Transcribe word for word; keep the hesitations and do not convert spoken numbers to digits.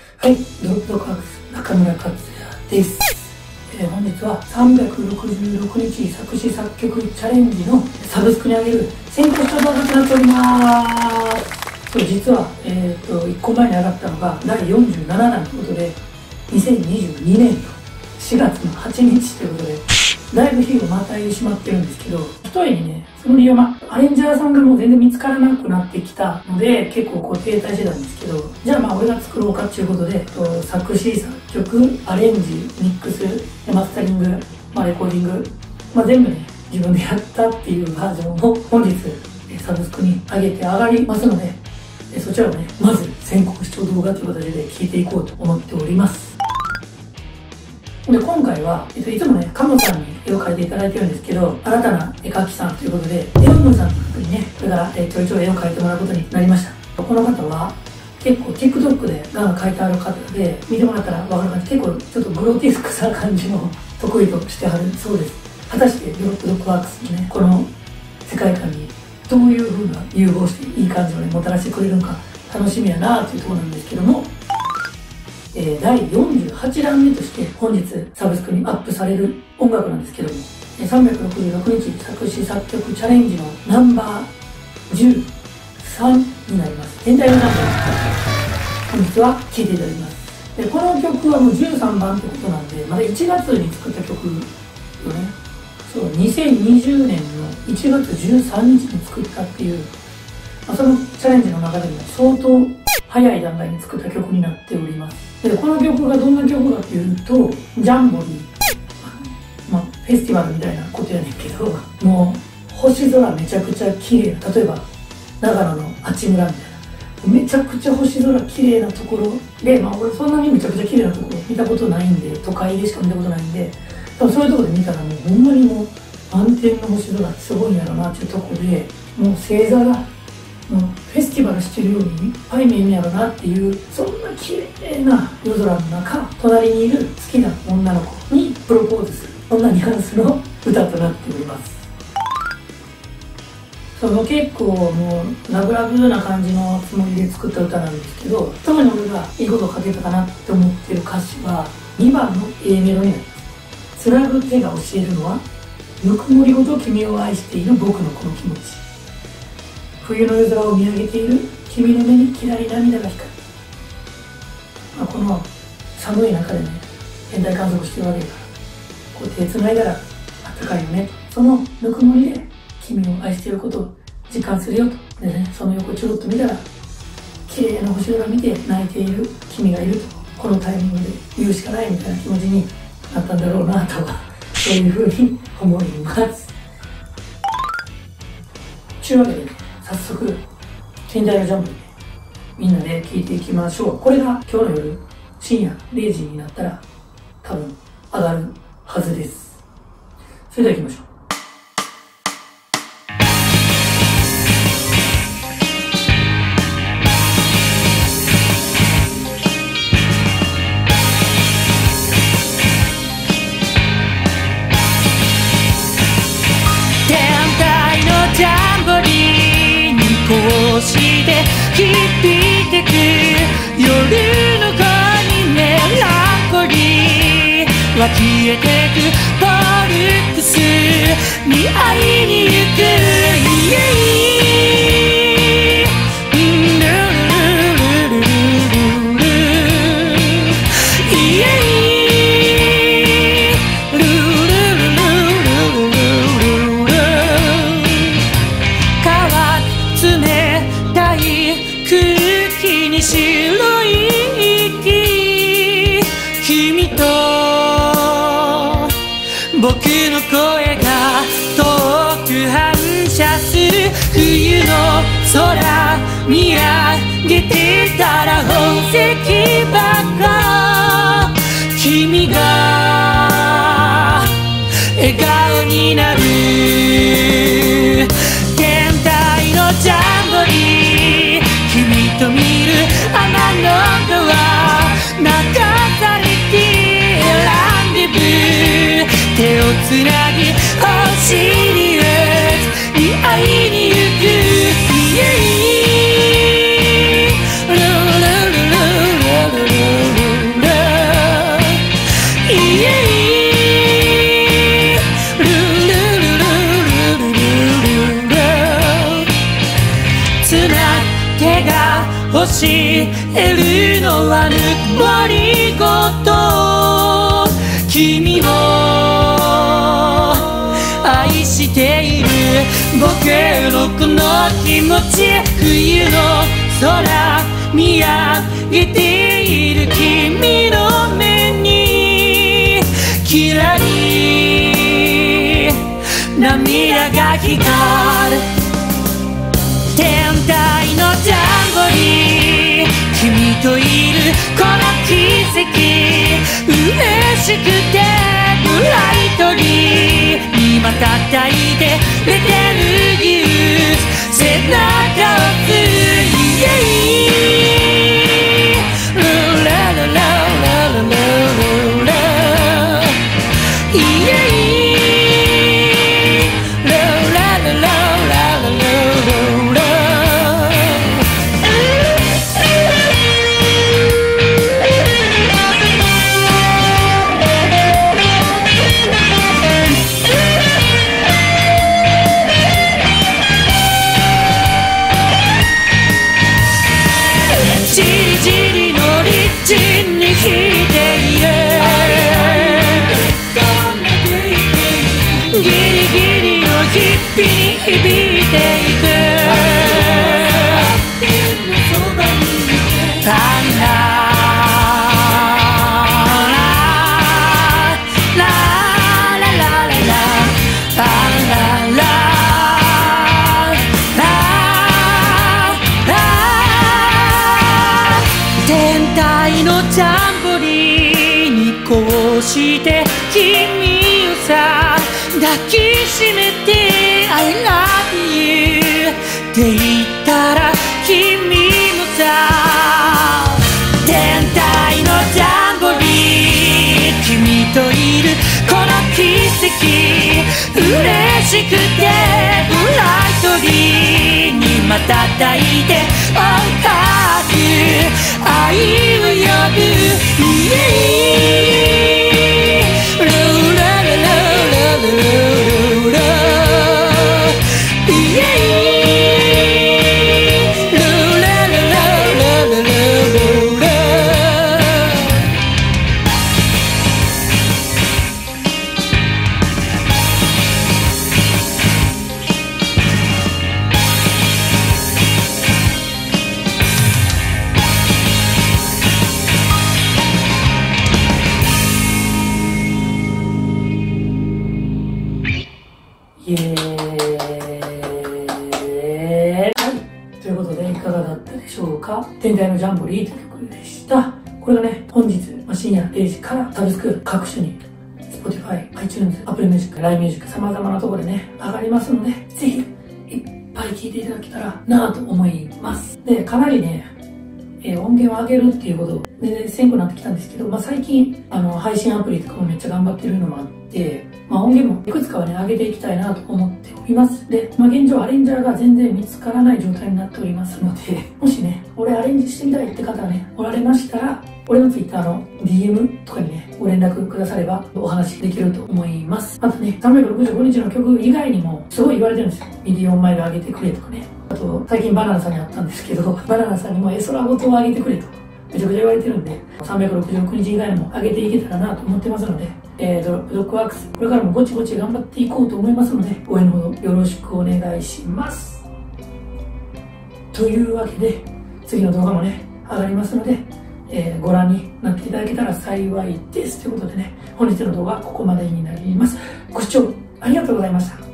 はい、ドロップドクワークス中村克也です。えー、本日はさんびゃくろくじゅうろくにち作詞作曲チャレンジのサブスクに上げる先行した動画となっております。そう、実は、えー、といっこまえに上がったのがだいよんじゅうななだんということで、にせんにじゅうにねんのしがつのはちにちということで、だいぶ日をまたいでしまってるんですけど、ひとえにね、その理由は、まあ、アレンジャーさんがもう全然見つからなくなってきたので、結構こう停滞してたんですけど、じゃあまあ俺が作ろうかっていうことで、と作詞、作曲、アレンジ、ミックス、マスタリング、まあ、レコーディング、まあ、全部ね、自分でやったっていうバージョンを本日、サブスクに上げて上がりますので、そちらをね、まず先行視聴動画という形で聞いていこうと思っております。で、今回は、えっと、いつもね、カモさんに絵を描いていただいてるんですけど、新たな絵描きさんということで、エロムさんの方にね、これから、えちょいちょい絵を描いてもらうことになりました。この方は、結構 TikTok でガンガン描いてある方で、見てもらったらわかる感じ、結構ちょっとグロテスクな感じの得意としてはるそうです。果たして、ドロップドクワークスのね、この世界観にどういう風な融合していい感じをね、もたらしてくれるのか、楽しみやなというところなんですけども、えー、だいよんじゅうはちだんめとして本日サブスクにアップされる音楽なんですけども、えー、さんびゃくろくじゅうろくにち作詞作曲チャレンジのナンバーじゅうさんになります。全体のナンバー本日は聴いていただきます。で、この曲はもうじゅうさんばんってことなんで、まだいちがつに作った曲よね。そう、にせんにじゅうねんのいちがつじゅうさんにちに作ったっていう、まあ、そのチャレンジの中でも相当早い段階に作った曲になっております。で、この曲がどんな曲かっていうと、ジャンボリー、まあ、フェスティバルみたいなことやねんけど、もう星空めちゃくちゃ綺麗な、例えば長野の阿智村みたいな、めちゃくちゃ星空綺麗なところで、まあ俺そんなにめちゃくちゃ綺麗なところ見たことないんで、都会でしか見たことないんで、多分そういうところで見たらもうほんまにもう満天の星空すごいんやろなっていうところで、もう星座がもうフェスティバルしてるようにいっぱい見えるんやろなっていう、そんな綺麗な夜空の中、隣にいる好きな女の子にプロポーズする、そんなニュアンスの歌となっております。その結構もうラブラブな感じのつもりで作った歌なんですけど、特に俺がいいことを書けたかなって思ってる歌詞はにばんの A メロになります。つなぐ手が教えるのは、ぬくもりごと君を愛している僕のこの気持ち、冬の夜空を見上げている君の目にきらり涙が光る。まあ、この寒い中でね、天体観測してるわけだから、こう手つないだらあったかいよね。そのぬくもりで君を愛していることを実感するよと。でね、その横ちょろっと見たら、綺麗な星空見て泣いている君がいると。このタイミングで言うしかないみたいな気持ちになったんだろうなとは、そういうふうに思います。というわけでね、早速、天体のジャンプで、ね、みんなで聴いていきましょう。これが今日の夜、深夜れいじになったら、多分上がるはずです。それでは行きましょう。 ジャンボリーにこうして響いてく夜の子にメランコリーは消えてくポルクスに会いに行く、イエイ白い息、君と僕の声が遠く反射する冬の空見上げてたら宝石箱、君が笑顔になる天体のジャンボリー、君と見る天の川流されてランデブー、手をつなぎ星にエースに会いに行く、イエイルルルルルルルルが教えるのはぬくもりごと君を愛している僕のこの気持ち冬の空見上げている君の目にきらり涙が光る天体のジャンボリー君といるこの奇跡嬉しくてブライトに今叩いてベテルギウス背中をついてルララララララライエイ響いていくパンダララララララパンダラララ天体のジャンボリーにこうして君をさ抱きしめてI love you って言ったら君もさ天体のジャンボリー君といるこの奇跡嬉しくてブライトリーにまた抱いておかず愛を呼ぶイエイイエーイ。はい、ということでいかがだったでしょうか。天体のジャンボリーという曲でした。これがね、本日、まあ、深夜れいじからサブスク各種に Spotify、iTunes、Apple Music、ライン Music 様々なところでね、上がりますので、ぜひいっぱい聴いていただけたらなぁと思います。で、かなりね、えー、音源を上げるっていうことを全然せんくなってきたんですけど、まあ、最近あの配信アプリとかもめっちゃ頑張ってるのもあって、まあ、音源もいくつかはね上げていきたいなと思っております。で、まあ、現状アレンジャーが全然見つからない状態になっておりますので、もしね俺アレンジしてみたいって方がねおられましたら、俺の Twitter の ディーエム とかにねご連絡くださればお話できると思います。あとね、さんびゃくろくじゅうごにちの曲以外にもすごい言われてるんですよ。ミリオンマイル上げてくれとかね。あと最近バナナさんに会ったんですけど、バナナさんにも絵空ごとを上げてくれとめちゃくちゃ言われてるんで、さんびゃくろくじゅうろくにち以外も上げていけたらなと思ってますので、えー、ドロップドッグワークスこれからもぼちぼち頑張っていこうと思いますので、応援のほどよろしくお願いします。というわけで次の動画もね上がりますので、えー、ご覧になっていただけたら幸いです。ということでね、本日の動画はここまでになります。ご視聴ありがとうございました。